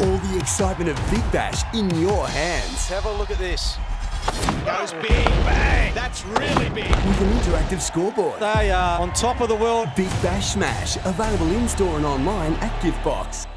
All the excitement of Big Bash in your hands. Have a look at this. Goes big, bang! That's really big. With an interactive scoreboard. They are on top of the world. Big Bash Smash, available in-store and online at Giftbox.